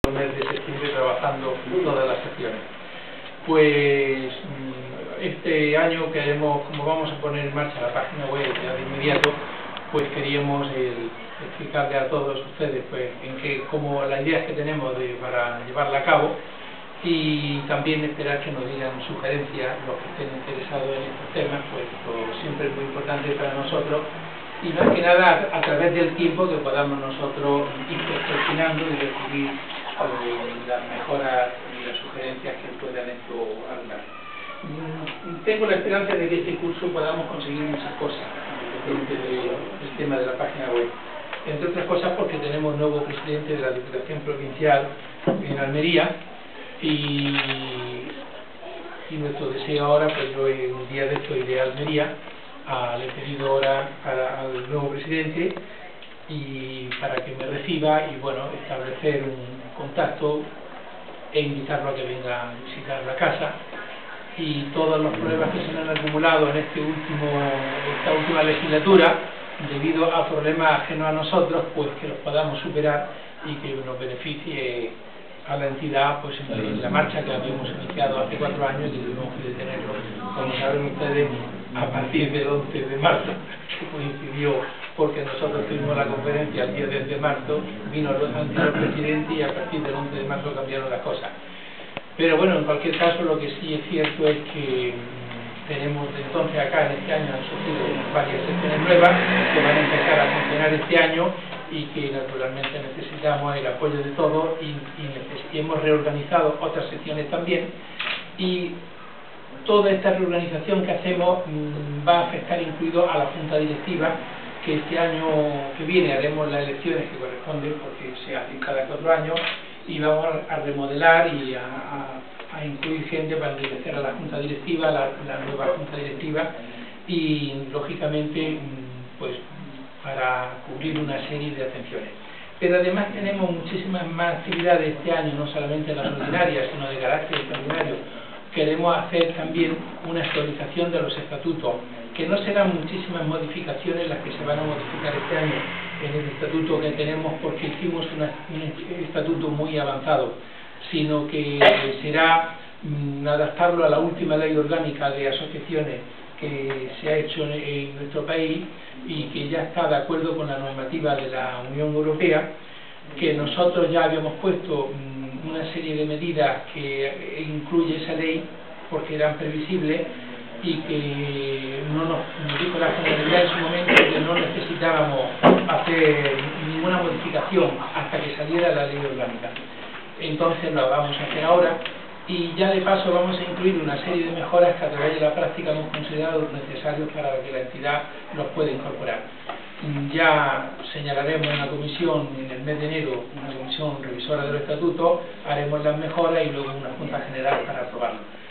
el mes de septiembre trabajando todas las secciones. Pues este año queremos, como vamos a poner en marcha la página web ya de inmediato, pues queríamos explicarle a todos ustedes pues como las ideas que tenemos para llevarla a cabo, y también esperar que nos digan sugerencias los que estén interesados en estos temas, pues siempre es muy importante para nosotros, y más que nada a través del tiempo que podamos nosotros ir perfeccionando y recibir las mejoras y las sugerencias que puedan esto hablar. Tengo la esperanza de que este curso podamos conseguir muchas cosas independientemente del tema de la página web, entre otras cosas porque tenemos nuevo presidente de la Diputación Provincial en Almería, y nuestro deseo ahora, pues yo un día de esto iré a Almería, le he pedido ahora al nuevo presidente y para que me reciba y bueno, establecer un contacto e invitarlo a que venga a visitar la casa, y todos los problemas que se han acumulado en esta última legislatura debido a problemas ajenos a nosotros, pues que los podamos superar y que nos beneficie a la entidad pues en la marcha que habíamos iniciado hace 4 años y que tuvimos que detenerlo, como saben ustedes, a partir del 11 de marzo, que coincidió porque nosotros tuvimos la conferencia el día 10 de marzo, vino el anterior presidente y a partir del 11 de marzo cambiaron las cosas. Pero bueno, en cualquier caso, lo que sí es cierto es que tenemos entonces acá en este año han surgido varias secciones nuevas que van a empezar a funcionar este año y que naturalmente necesitamos el apoyo de todos, y hemos reorganizado otras secciones también, y toda esta reorganización que hacemos va a afectar incluido a la Junta Directiva, que este año que viene haremos las elecciones que corresponden porque se hacen cada 4 años, y vamos a remodelar y a incluir gente para enriquecer a la Junta Directiva, la nueva Junta Directiva, y lógicamente pues para cubrir una serie de atenciones. Pero además tenemos muchísimas más actividades este año, no solamente las ordinarias, sino de carácter extraordinario. Queremos hacer también una actualización de los estatutos, que no serán muchísimas modificaciones las que se van a modificar este año en el estatuto que tenemos, porque hicimos un estatuto muy avanzado, sino que será adaptarlo a la última ley orgánica de asociaciones que se ha hecho en nuestro país y que ya está de acuerdo con la normativa de la Unión Europea, que nosotros ya habíamos puesto una serie de medidas que incluye esa ley porque eran previsibles, y que nos dijo la Generalidad en su momento que no necesitábamos hacer ninguna modificación hasta que saliera la ley orgánica. Entonces lo vamos a hacer ahora, y ya de paso vamos a incluir una serie de mejoras que a través de la práctica hemos considerado necesarios para que la entidad los pueda incorporar. Ya señalaremos en la comisión en el mes de enero, una comisión revisora de los estatutos, haremos las mejoras y luego una junta general para aprobarlo.